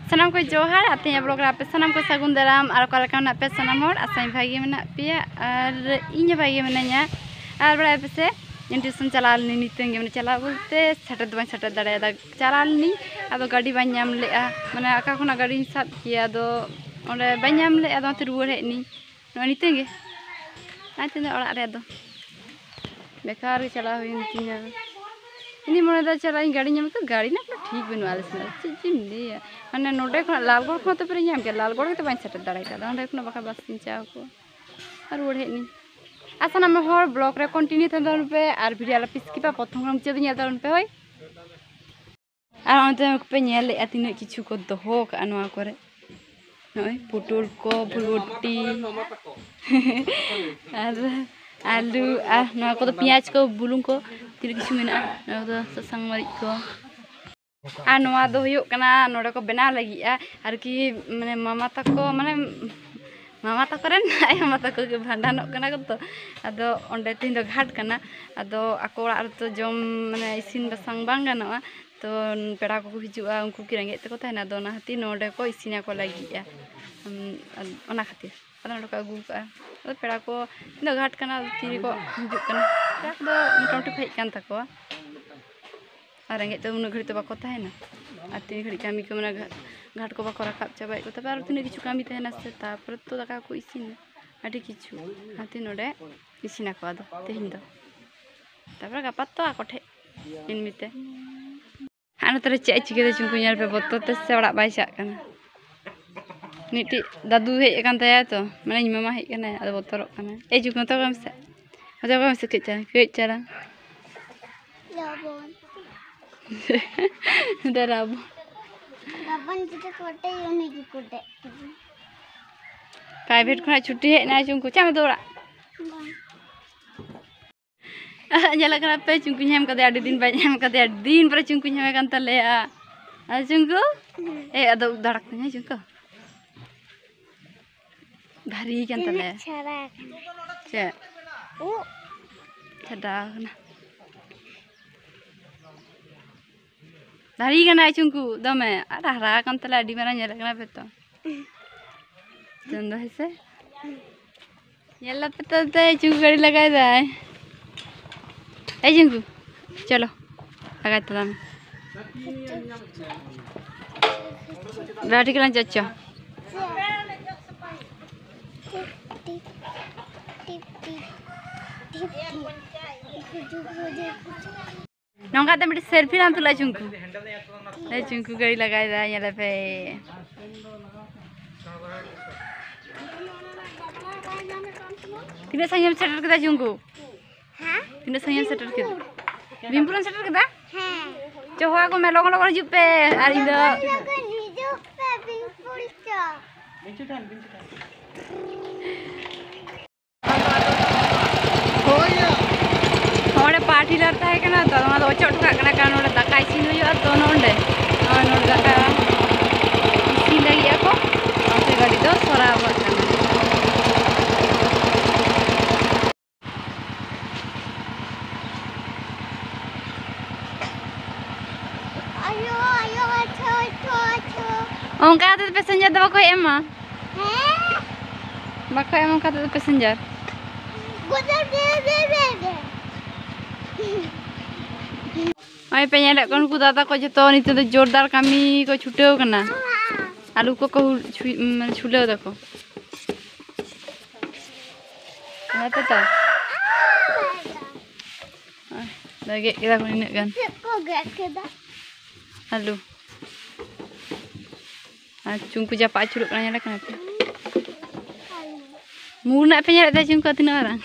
सनाम को जोहार आते हैं ब्लॉग पे सनाम को सगुन दाराम और कालका पे सनाम आसाई भागी में पे और इन भागी में और बड़ा पे ट्यूशन चला नीते मैंने चला बोलते सेटर दो सेटर दाड़ा चला अब गाड़ी बाम ले मैंने आका खुना गाड़ी सब किया बाम ले रुआड़ हेनी नीते अड़ा बेकार चला इन मन चला गाड़ी नाम तो गाड़ी ना ठीक बनू आले चीज मैंने नोडे लालगढ़ खुना तो पे नाम के लालगढ़ के बी सेटर दाड़ा अंडे बाखा बस चाह को रुआड़ हेनी आसान हर ब्लॉग रे कंटिन्यू थे पे और भिडियो आला पिस्कीपा प्रथम मुचाद पे हई और पे तीन किचु को दोहो करे नई पुटुल को भुलबुटी आलू और पियाज को बुलुंग को तीन किचु मेना सासांग मरीच को और नोडे को बनाव लगी और कि माने मामा तको माने मामा तक मामा तक भांडान तो अदो अंडे तीन घाट करना अदो आको तो जम माने इसिन बसांग बांग गानोआ तो पेड़ा को हिजुआ उनको की रेंगे तको तहना अदो ना हती नोडे को इसिना को लगी ओना खातिर अदो नोडे को अगु का अदो पेड़ा को तीन घाट करना तीन को हिजुक करना पेड़ा को मोटामुटी फेज कान तको और रेंगे तो उन घड़ी तो बाको तहना और तीन घड़ी कामी को मना घाट को बाको रखा चाबाई को तब तीन किचु कामी तहना से तापर तो दाका को इसिन अड़ी किचु हाथी नोडे इसिना को अदो तेहिन दो तापर गापा तो आकोठे इनमिते आनो तरे चे चिके चुंकु नेल पे बतो ते से ओड़ा बाय चाक कना निटी दादू हेज कान तया तो माने मामा हेज कना अदो बतरक कना ए चुंकु तो कम से के चला डराबो प्राइवेट खुना छुट्टी हेना चुंकु चामे दौड़ा जला पे चुंकु नाम कदे आडी दिन बाम कदे दिन पर चुंकु नाम कान तले चुंकु ए अदो धड़क ने चुंकु भारी कान तले चे ओ छड़ा ना दारी कना चुंकु दमे हरा कान तले आडी मारा नेल कना पे तो चंदो हेसे नेला पे तो चुंकु गाड़ी लगाय दाय ए चुंकु चलो लगाय तो दाम गाड़ी कना चच्चा नौका तो मेरी सेल्फी नाम तुला चुंकु ए चुंकु गाड़ी लगाय दा नेला पे तीन संयम सेटर केदा चुंकु हां तीन संयम सेटर केदा भीमपुरन सेटर केदा हां चोहा को मेलो को हिजु पे और इन दो हिजु पे भीमपुर च बिंचुटान होया होड़े पार्टी लड़ता है कना तो ना दो चोट का कना का नोडे दाका इसिन हुयो तो नोडे नोडे दाका इसिन लगी को से गाड़ी दो सराब कना ओंका तो पैसेंजर दबा को एमा हैं बाको एम ओंका तो पैसेंजर गुजर दे ओय पे नेले कोन को दादा को जतो निते तो जोरदार कामी को छुटेव कना आलू को छुलेव दको ना तो लगे केदा को इने गन को गेट केदा आलू चुंकु जा पाचुर कना नेला कना पे मुना पे नेला चुंकु तिना orang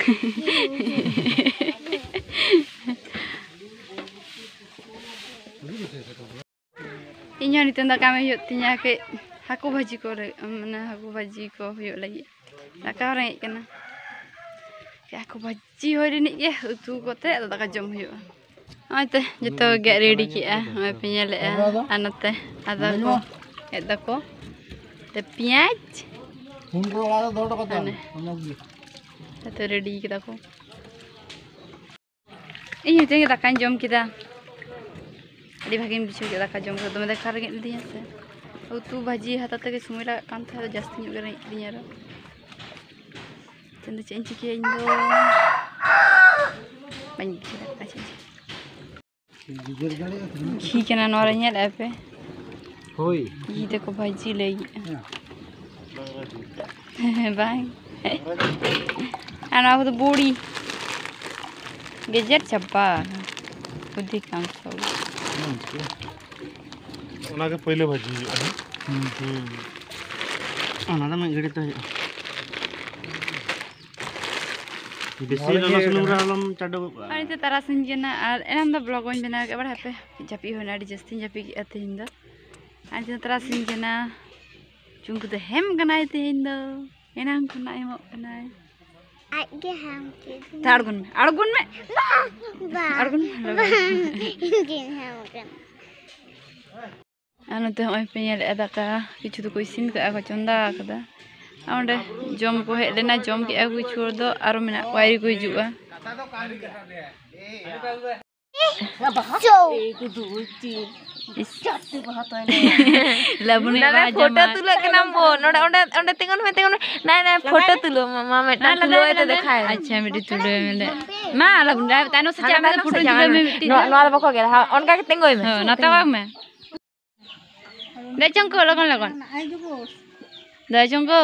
इन्हों नितन दाका में हुयो तिना के हाकु भाजी को माने हाकु भाजी को हुयो लगी दाका रेंगे कना के हाकु भाजी होय रिनि के उतु कोते दाका जम हुयो आते जतो गे रेडी किया ओय पे नेले आनते आदा को एदा को ते पियाज हुनरो वाला दौड़ को तो रेडी के दाको इन ते दाका जम किदा अभी भागे बुझे दाका जम दमे देखा रेंगे से उतु भाजी हाथ तक समय लगा कान था जास्ती ᱧᱚᱜ ᱜᱮ ᱨᱮᱸᱜᱮᱡ ᱠᱤᱫᱤᱧᱟ ᱟᱨᱚ ᱪᱮᱫ ᱤᱧ ᱪᱤᱠᱟᱹᱭᱟ ᱤᱧ ᱫᱚ ᱵᱟᱹᱧ ᱵᱩᱡᱷᱟᱹᱣ ᱫᱟᱲᱮᱭᱟᱜ ᱠᱟᱱᱟ ᱪᱮᱫ घी ᱠᱟᱱᱟ ᱱᱚᱣᱟ ᱨᱮ ᱧᱮᱞ ᱟᱯᱮ ᱦᱳᱭ घी ᱛᱮᱠᱚ ᱵᱷᱟᱡᱤ ᱞᱟᱹᱜᱤᱫ ᱵᱟᱝ ᱟᱨ ᱱᱚᱣᱟ ᱠᱚᱫᱚ ᱵᱩᱲᱤ ᱜᱮᱡᱮᱨ ᱪᱟᱵᱟ ᱵᱩᱫᱷᱤ ᱠᱟᱢ ᱥᱚᱵ ᱚᱱᱟᱜᱮ ᱯᱳᱭᱞᱳ ᱵᱷᱟᱹᱡᱤ ᱦᱩᱭᱩᱜᱼᱟ ᱚᱱᱟ ᱫᱚ ᱢᱤᱫ ᱜᱷᱟᱹᱲᱤᱡ ᱛᱮ ᱦᱩᱭᱩᱜᱼᱟ बेसी ललो सुनुम रे आलम चाडो अनि तो तारासिन केना आर एनाम द ब्लॉग बन बना के बड़ा पे जापी होना डी जस्ती जापी के अथिन द अनि तो तारासिन केना चुंकु तो हेम कनाय तेन द एनाम खना एमो कनाय आगे हम के ताड़गुन में अड़गुन इनके हम के अनु तो हम पे नेल एदाका किछु तो कोई सिन का को चंदा कदा आउंडे जम को हे लेना जम के आगु छोड़ दो आरो मेना वायरी को हिजुआ लाबुने बा फोटो तुलो के नाम बो नोडे ओंडे ओंडे तिंगन ना ना फोटो तुलो मामा मेटा तुलो तो दिखाए अच्छा मेडी तुलो मेले मा लाबुने तानो से चाबे फोटो तुलो में मिट्टी नो नो बको गेला ओनका के तिंगोय में ना तवा में दे चंको लगन दे चंको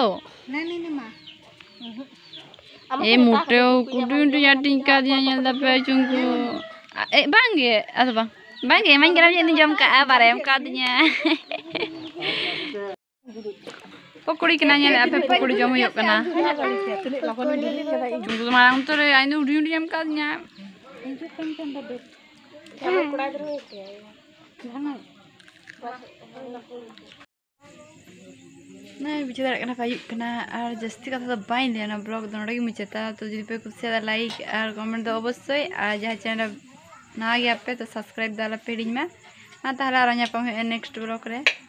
ए मोटे कुडुंडु याटिंग का दिया nyal da pe chungku bangge atau bangge main geram ni jam ka barem ka dinya pokori kena nyal ape pokori jam yuk kana chungku marang tu re ainu udu jam ka dinya nah bicara kena payuk kena ar jasti kata tu bain dia na blog dono lagi munceta tu jadi pe kusi ada like ar comment do obosoi ar jahat channel na gaya pe to subscribe dala page में ना ताला रंजा पम next blog रे।